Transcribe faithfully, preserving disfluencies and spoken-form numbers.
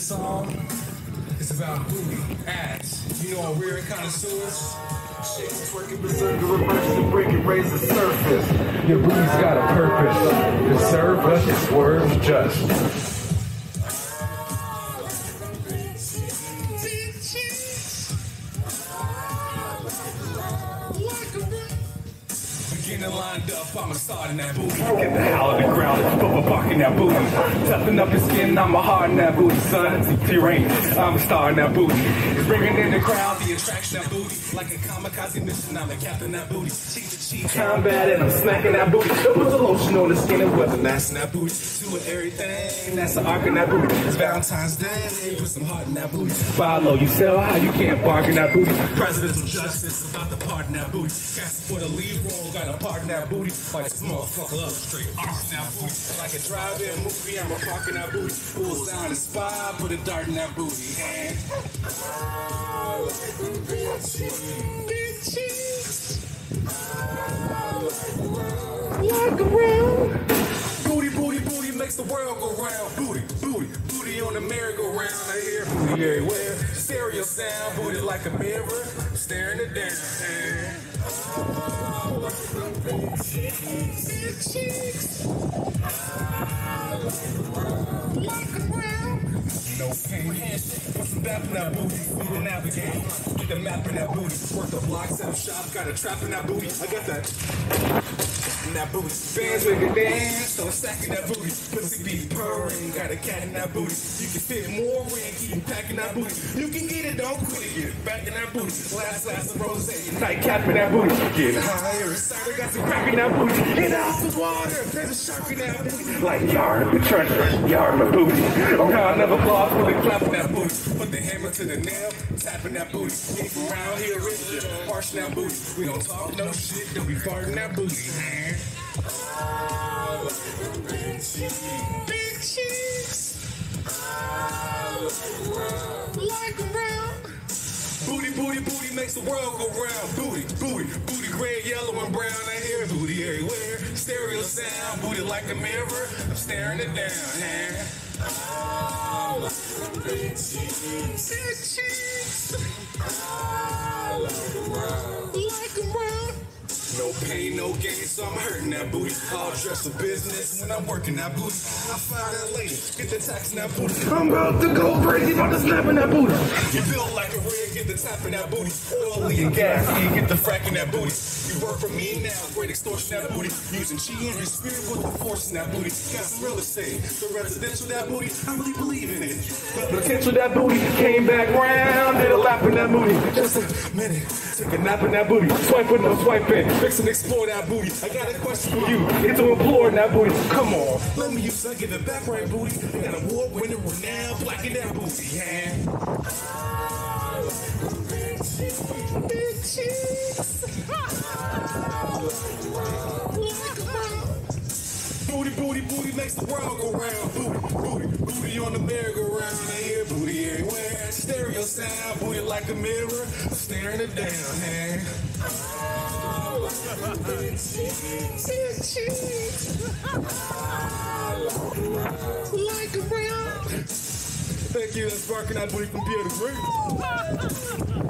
This song is about booty, ass. You know, weird connoisseurs. Chicks twerking berserker, reverse and break and raise the surface. Your booty's got a purpose. To serve us, it swerves just. Getting lined up, I'ma start in that booty. Get the hell out of the ground, it's bubba barking that booty. Toughen up your skin, I'm a hard in that booty, son. T-Rain, I'm a star in that booty. It's bringing in the crowd, The attraction that booty, like a kamikaze mission, I'm the captain that booty. Cheek to cheek, combat and I'm smacking that booty. Put the lotion on the skin and weather. Lasting that booty, doing everything. That's the arc in that booty. It's Valentine's Day, put some heart in that booty. Follow, you sell how you can't bark in that booty. Presidential justice about the part in that booty. Gas for the lead role, got a part in that booty. Like this motherfucker up straight arc in that booty. Like a drive-in movie, I'm a park in that booty. Pulls down the spy, put a dart in that booty. And Walk around. booty, booty, booty makes the world go round. Booty, booty, booty on the merry-go-round. I hear booty everywhere. Stereo sound, booty like a mirror. Staring it down. And no pain, handshake, put some bap in that booty, we will navigate. Get the map in that booty, work the block, set up shop, got a trap in that booty. I got that in that booty. Bands make a dance, so stack in that booty. Pussy be purring, got a cat in that booty. You can fit more in, keep packing that booty. You can get it, don't quit it, get it back in that booty. Last glass of rosé, Nightcap in that booty. Getting higher, cider, got some crack in that booty. Get out the water, there's a shark in that booty. Like yard of the treasure, yard of my booty. Oh, how I never lost with a clap. Clapping that booty, put the hammer to the nail, tapping that booty. Ain't from around here, rich, harsh that booty. We don't talk no shit, don't be farting that booty. Big cheeks, like around. Booty, booty, booty makes the world go round. Booty, booty, booty, red, yellow, and brown. I hear booty everywhere. Stereo sound, booty like a mirror. I'm staring it down. Huh? Big cheeks, like around. No pain, no gain, so I'm hurting that booty. All dressed for business when I'm working that booty. I fire that lady, get the tax in that booty. I'm about to go crazy, about to snap in that booty. You feel like a rig, get the tap in that booty. Oily and gas, you get the frack in that booty. You work for me now, great extortion that booty. Using chi and his spirit with the force in that booty. Got some real estate, the residential that booty. I really believe in it. Potential that booty came back round, did a lap in that booty. Just a minute, Take a nap in that booty, swiping, no swiping. fix and explore that booty. I got a question for you. Get to implore in that booty. Come on. Let me use I give it back right booty. I got a award winner renowned black in that booty. Yeah. Big cheeks. Booty, booty, booty makes the world go round. Booty, booty, booty on the merry-go-round. I hear booty everywhere. Stereo sound, booty like a mirror. I'm staring it down, man. Big cheeks, like around. Thank you, that's barking that booty from Pierre the Great.